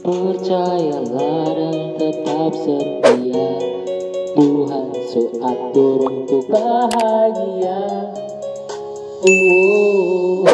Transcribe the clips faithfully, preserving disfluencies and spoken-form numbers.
Percayalah dan tetap setia, Tuhan so atur untuk bahagia. Oh.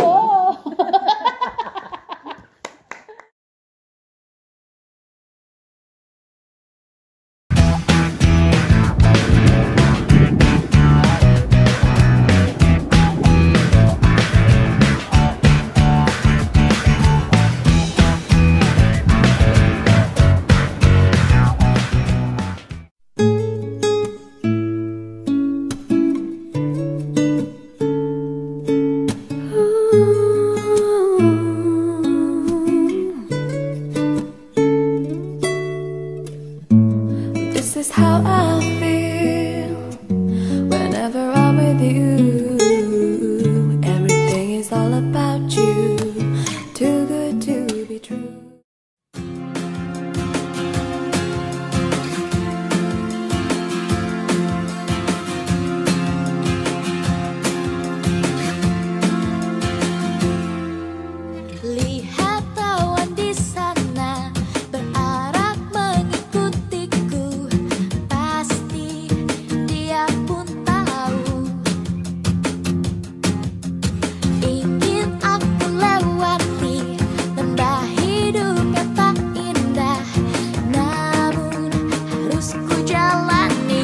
This is how I feel whenever I'm with you. Everything is all about you, too good to be true. Lihat awan di sana berarah mengikutiku, pasti dia pun tahu ingin aku lewati lembah hidup yang tak indah, namun harus ku jalani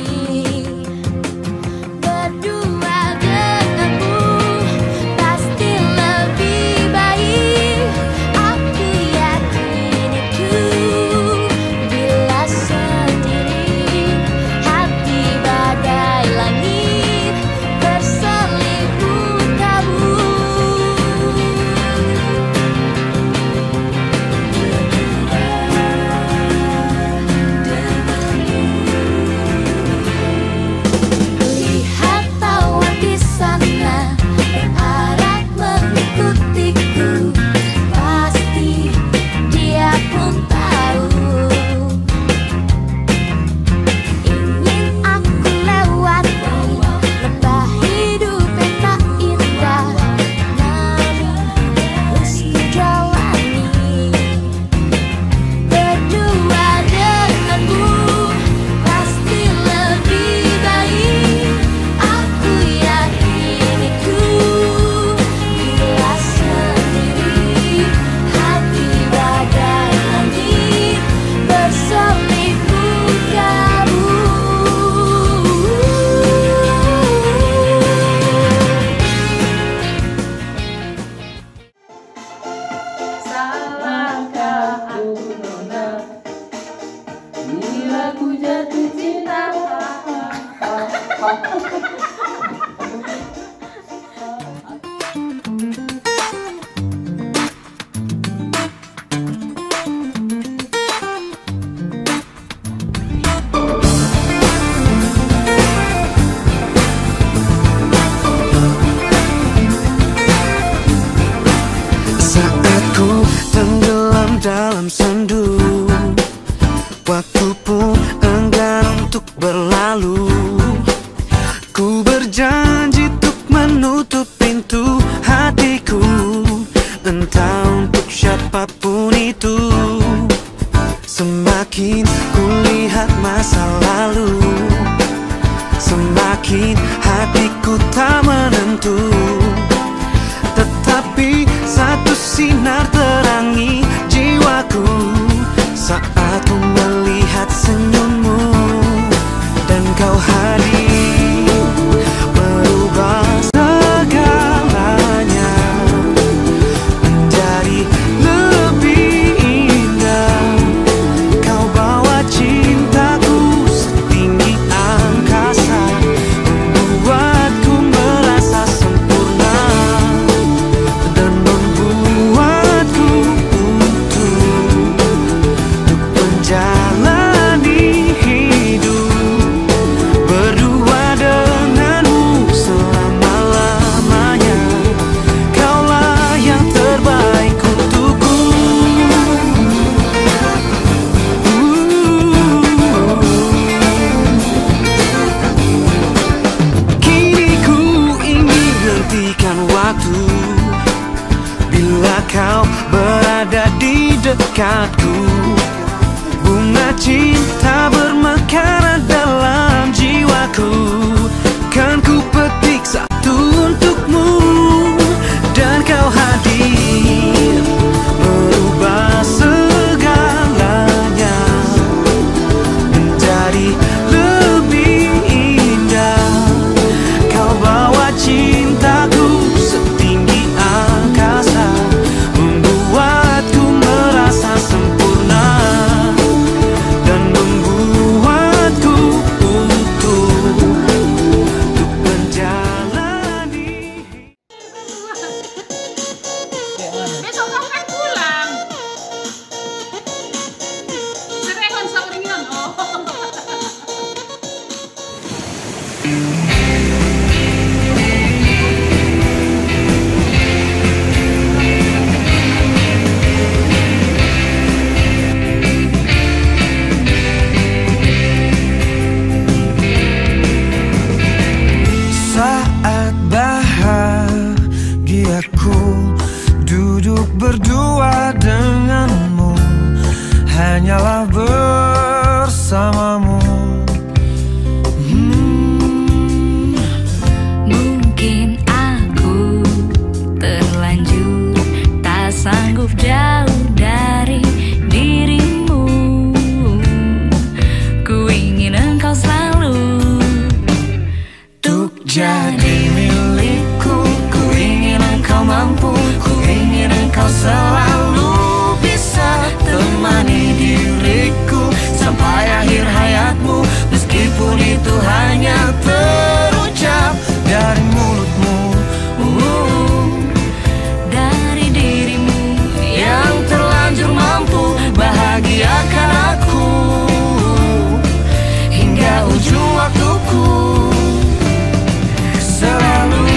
berdua denganmu. Pasti lebih baik, aku yakin itu. Bila sendiri, hati bagai langit berselimut kabut. Lihat awan di sana berarah mengikutiku, pasti dia pun tahu ingin aku lewati lembah hidup yang tak indah, namun harus ku jalani berdua denganmu. Pasti lebih baik, aku yakin itu. Bila sendiri, hati bagai langit berselimut kabut. Salahkah aku nona bila ku jatuh cinta? Saat ku tenggelam dalam sendu, waktu pun enggan untuk berlalu. Ku berjanji untuk menutup pintu hatiku, entah untuk siapapun itu. Semakin ku lihat masa lalu, semakin hatiku tak menentu. Tetapi satu sinar terangi jiwaku saat ku melihat senyummu, dan kau hadir merubah segalanya menjadi lebih indah. Kau bawa Bunga cinta bermekar dalam jiwaku, kan ku petik satu untukmu, dan kau hadir merubah segalanya menjadi lebih indah. Kau bawa cintaku setinggi angkasa, membuatku merasa sempurna dan membuatku utuh untuk menjalani. Besok kamu kan pulang. Serengon sauringan. Oh. Saat bahagiaku duduk berdua denganmu, hanyalah bersamamu. Hmm. Mungkin aku terlanjur tak sanggup jauh dari dirimu. Ku ingin engkau selalu untuk jadi milikku. Ku ingin engkau mampu, ku ingin engkau selalu bisa temani diriku sampai akhir hayatmu, meskipun itu hanya terucap dari mulutmu. Uh, dari dirimu yang terlanjur mampu bahagiakan aku hingga ujung waktuku. Selalu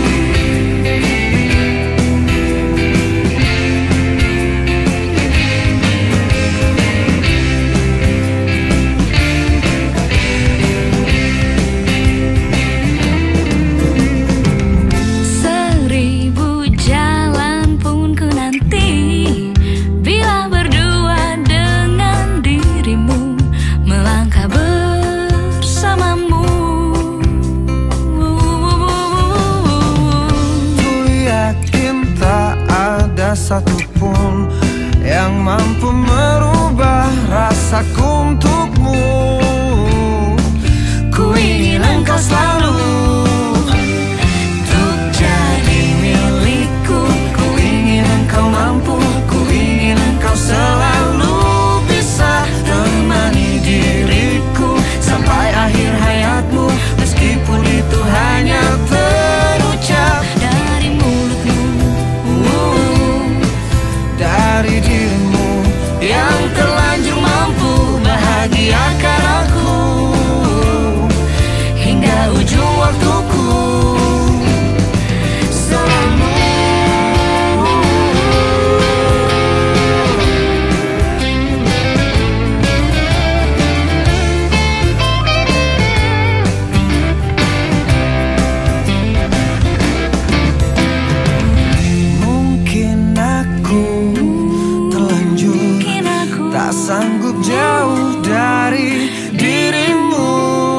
seribu jalan pun ku nanti bila berdua dengan dirimu, melangkah bersamamu. Tak ada satupun yang mampu merubah rasaku untukmu. Ku ingin engkau selalu untuk jadi milikku. Ku ingin engkau mampu, ku ingin engkau selalu bisa temani diriku sampai akhir hayatmu, meskipun itu hanya terucap dari mulutmu. Dari dirimu yang terlanjur mampu bahagiakan aku hingga ujung waktuku. Selalu mungkin aku terlanjur tak sanggup jauh dari dirimu.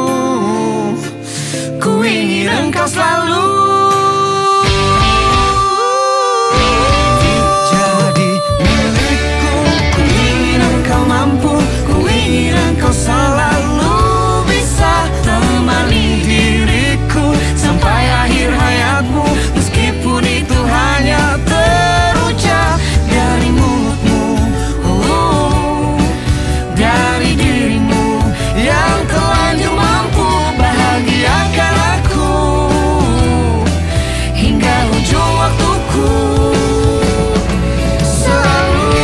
Ku ingin engkau selalu jadi milikku. Ku ingin engkau mampu, ku ingin engkau selalu bisa temani diriku sampai akhir hayatmu, meskipun itu hanya terucap dari mulutmu. Oh, dari dirimu yang terlanjur mampu bahagiakan aku hingga ujung waktuku. Selalu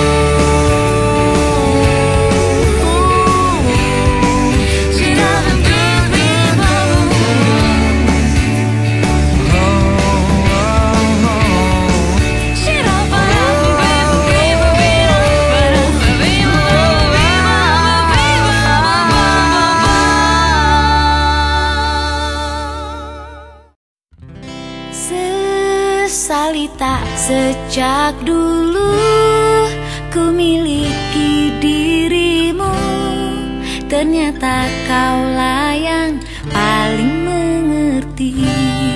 Sesali tak sejak dulu ku miliki Ternyata kaulah yang paling mengertiku.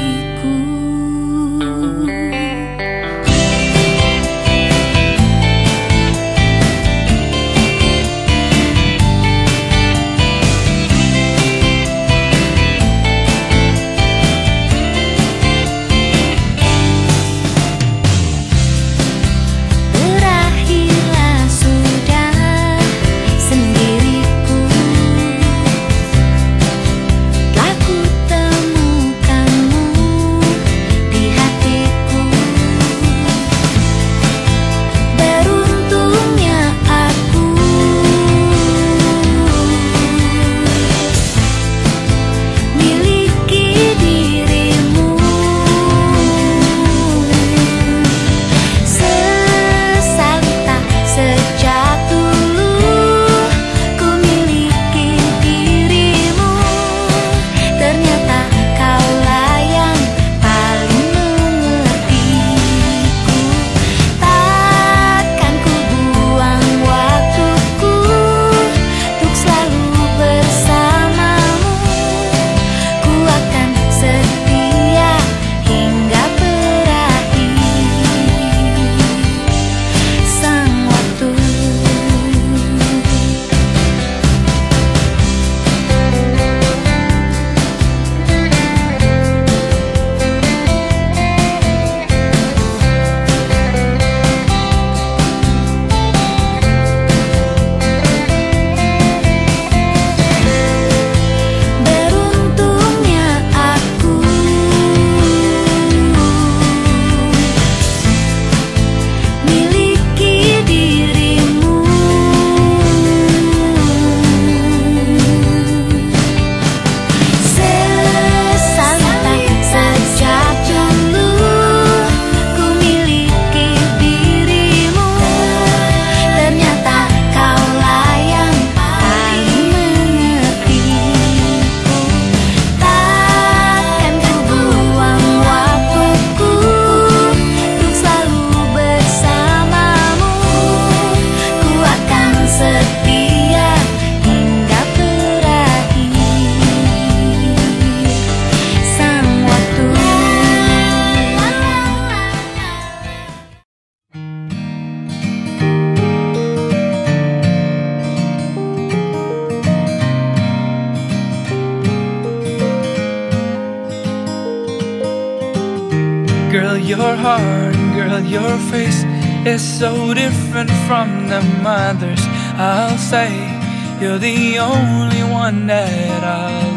Girl, your heart, girl, your face is so different from the others. I'll say you're the only one that I'll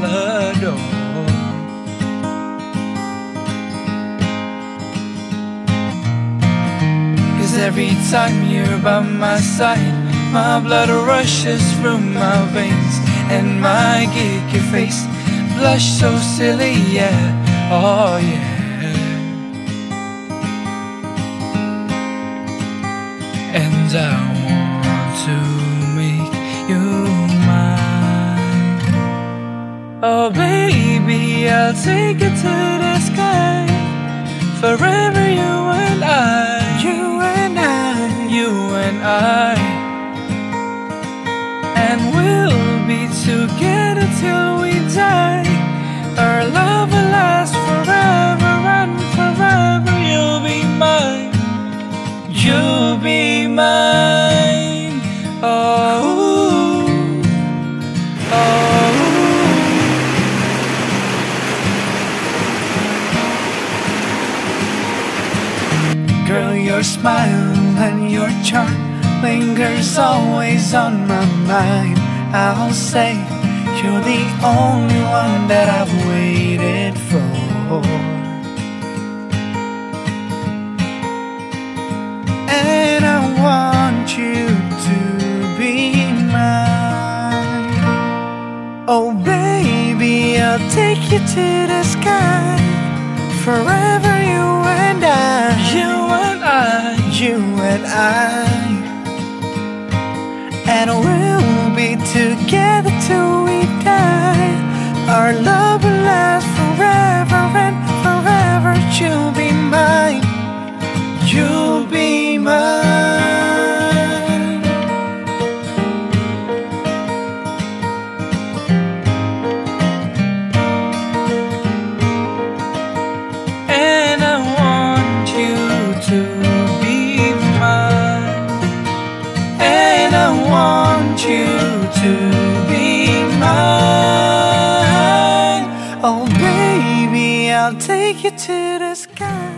adore. Cause every time you're by my side, my blood rushes through my veins, and my geeky face blush so silly, yeah, oh yeah. And I want to make you mine. Oh baby, I'll take you to the sky. Forever you and I, you and I, you and I. And we'll be together till we die. Our love will last forever and forever. You'll be mine, you'll be mine. Oh, oh. Girl, your smile and your charm lingers always on my mind. I'll say you're the only one that I've waited for. And I want you to be mine. Oh baby, I'll take you to the sky. Forever you and I, you and I, you and I. And we'll be together till we die. Our love will last forever and forever. You'll be mine, you'll be mine. want you to be mine. Oh baby, I'll take you to the sky.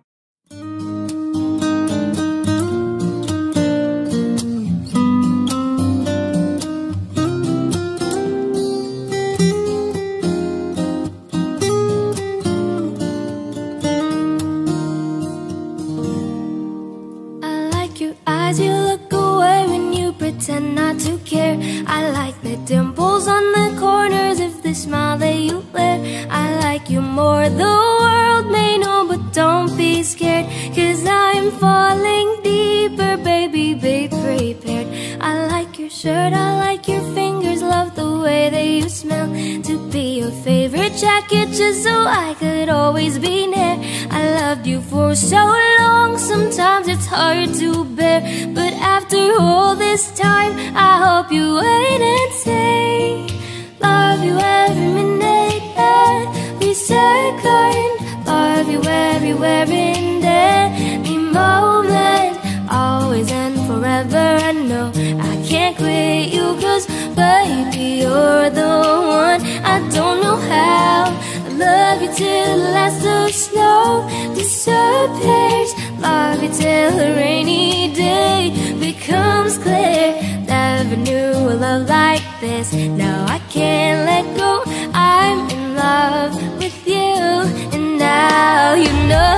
You look away when you pretend not to care. I like the dimples on the corners of the smile that you wear. I like you more, the world may know, but don't be scared, 'cause I'm falling deeper, baby, be prepared. I like your shirt, I like your fingers, love the way that you smell. To be your favorite jacket just so I could always be near. I loved you for so long, sometimes it's hard to bear, but after all this time, I hope you wait and say, love you every minute, every second, love you everywhere in every moment, always and forever. I know I can't quit you, 'cause baby, you're the one. I don't know how, I love you till the last of snow disappears, love you till a rainy day becomes clear. Never knew a love like this, now I can't let go. I'm in love with you, and now you know.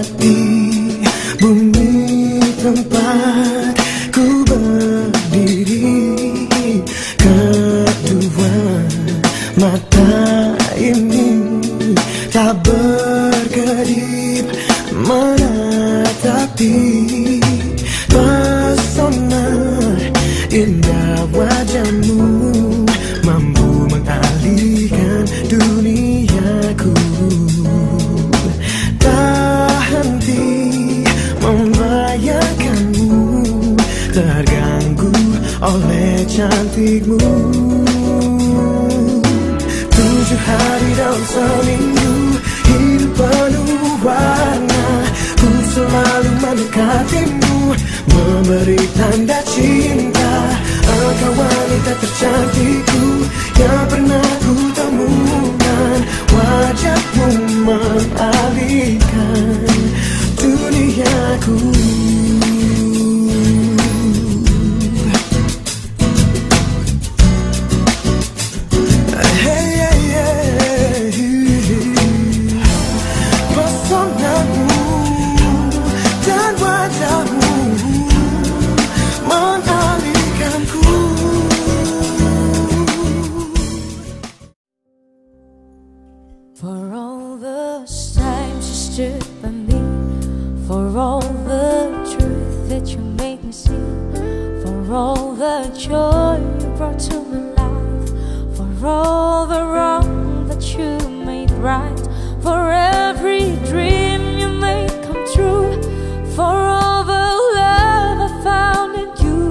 hati, bumi tempat ku berdiri. Kedua mata ini tak berkedip menatapi pesona indah wajahmu, mampu mengalihkan duniaku. Tak henti membayangkanmu, terganggu oleh cantikmu. Tujuh hari dalam seminggu, hidup penuh warna. Ku selalu mendekatimu, memberi tanda cinta. Engkau wanita tercantikku yang pernah ku temukan. Wajahmu mengalihkan duniaku. For all the times you stood by me, for all the truth that you made me see, for all the joy you brought to my life, for all the wrong that you made right, for every dream you made come true, for all the love I found in you,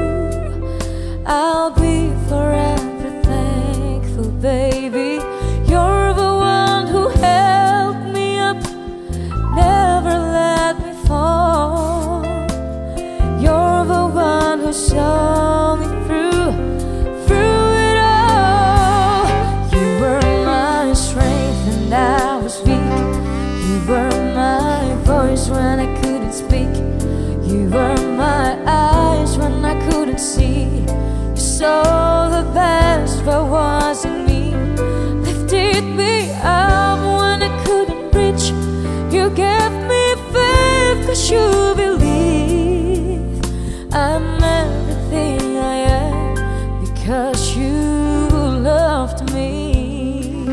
I'll be forever thankful, baby. You're the one who held me up, never let me fall. You're the one who saw me through, through it all. You were my strength and I was weak. You were my voice when I couldn't speak. You were my eyes when I couldn't see. You saw the best that was in me, lifted me up when I couldn't reach. You gave me faith cause you believe I'm everything I am because you loved me.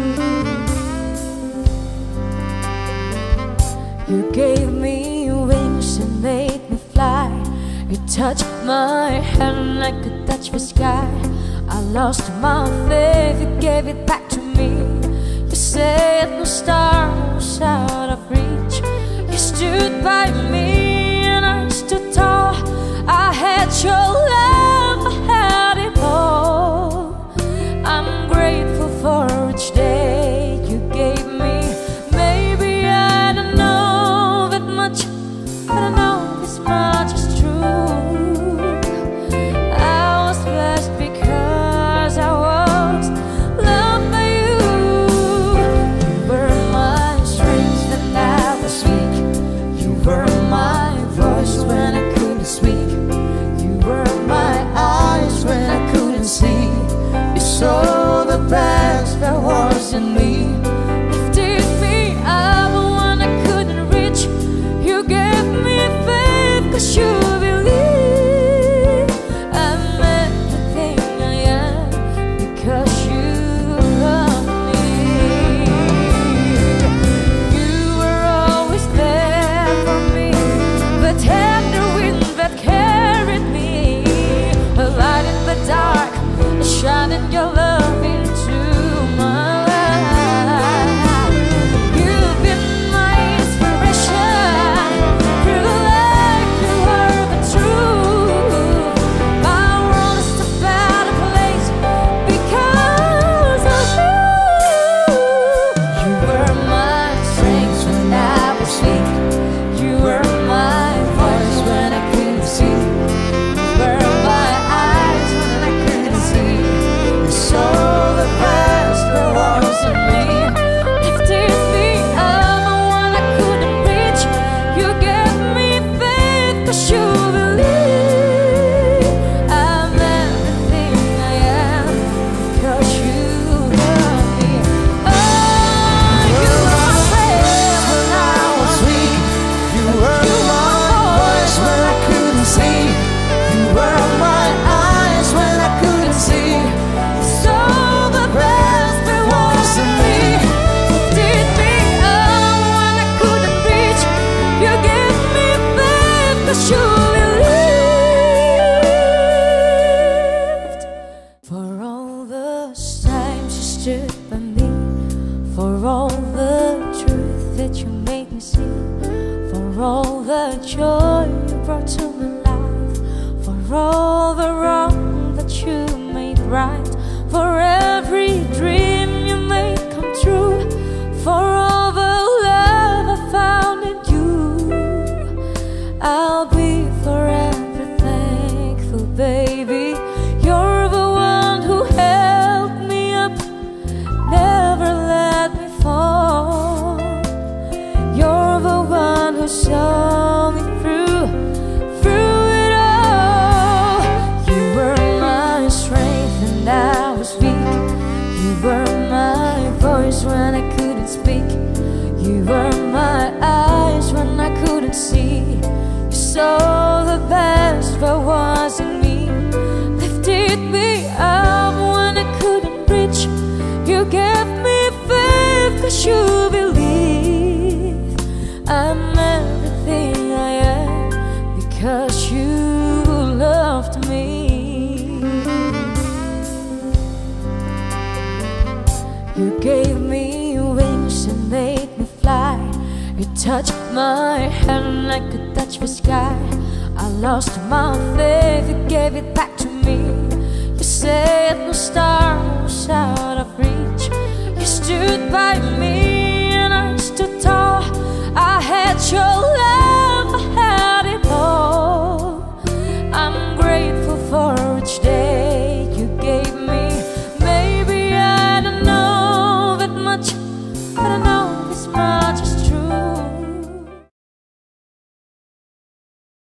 You gave me wings and made me fly. You touched my hand like I could touch the sky. I lost my faith, you gave it back to me. You said no star was out of reach. You stood by me and I stood tall. I had your love, I had it all. I'm grateful for each day you gave me. Maybe I don't know that much, but I know this much is true. I was blessed because I was loved by you. You were my strength and I was weak. You were my voice when I couldn't speak. You were my eyes when I couldn't see. You saw the best that was in me, lifted me up when I couldn't reach. You gave me faith cause you believe I'm everything I am because you love me. You were always there for me 'cause you believed. For all the times you stood by me, for all the truth that you made me see, for all the joy you brought to my life, for all the wrong that you made right, for every dream you made come true, for all the love I found in you, I'll be forever thankful, baby. You're the one who held me up, never let me fall. You're the one who saw me through, through it all. You were my strength and I was weak. You were my voice when I couldn't speak. You were my eyes when I couldn't see. You saw the best that was in me, lifted me up when I couldn't reach. You gave me faith 'cause you believe I'm everything I am because you loved me. You gave me wings and made me fly. You touched my hand like I could touch the sky. I lost my faith, you gave it back to me. You said no star will